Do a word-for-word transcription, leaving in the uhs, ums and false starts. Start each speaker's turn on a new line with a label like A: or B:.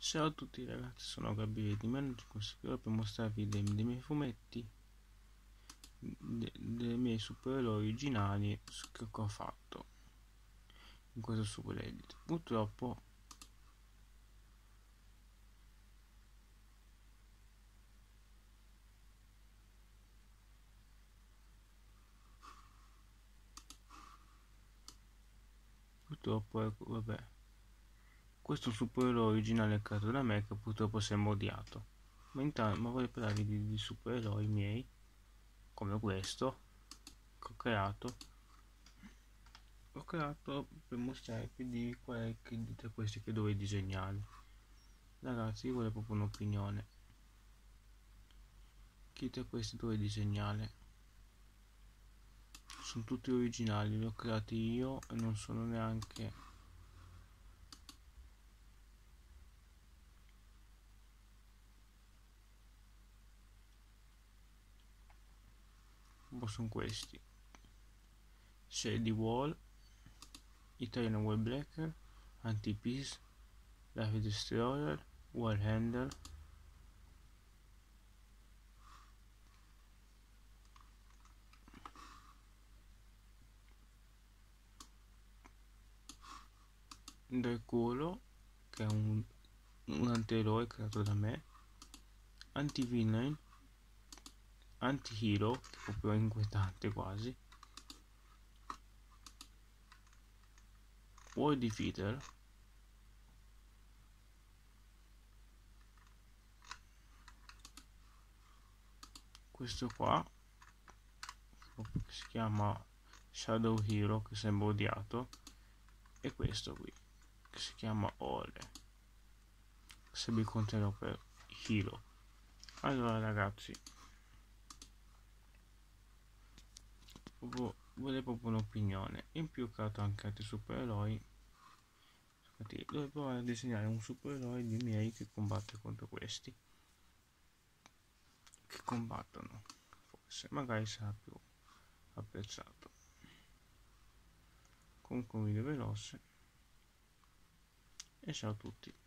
A: Ciao a tutti ragazzi, sono Gabriele di Managicus per mostrarvi dei, dei miei fumetti, de, dei miei supereroi originali che ho fatto in questo super edit. Purtroppo purtroppo ecco, vabbè, questo supereroe originale creato da me che purtroppo si è modiato. Ma intanto ma voglio parlarvi di, di supereroi miei come questo che ho creato ho creato per mostrarvi di qual è che, di tra questi che dovrei disegnare. Ragazzi, io volevo proprio un'opinione. Chi tra questi dovrei disegnare? Sono tutti originali, li ho creati io e non sono neanche sono questi: Shady Wall, Italian Wall Breaker, Anti-Peace, Life Destroyer, Wall Handler, Dracolo, che è un, un antieroe creato da me, Anti-Villain, Anti-Hero, che è proprio inquietante quasi, War Defeater, questo qua che si chiama Shadow Hero, che sembra odiato, e questo qui che si chiama Ole, se mi conterò per Hero. Allora ragazzi, volevo proprio un'opinione. In più ho creato anche altri supereroi. Dovevo provare a disegnare un supereroe di miei che combatte contro questi, che combattono, forse magari sarà più apprezzato. Comunque un video veloce e ciao a tutti.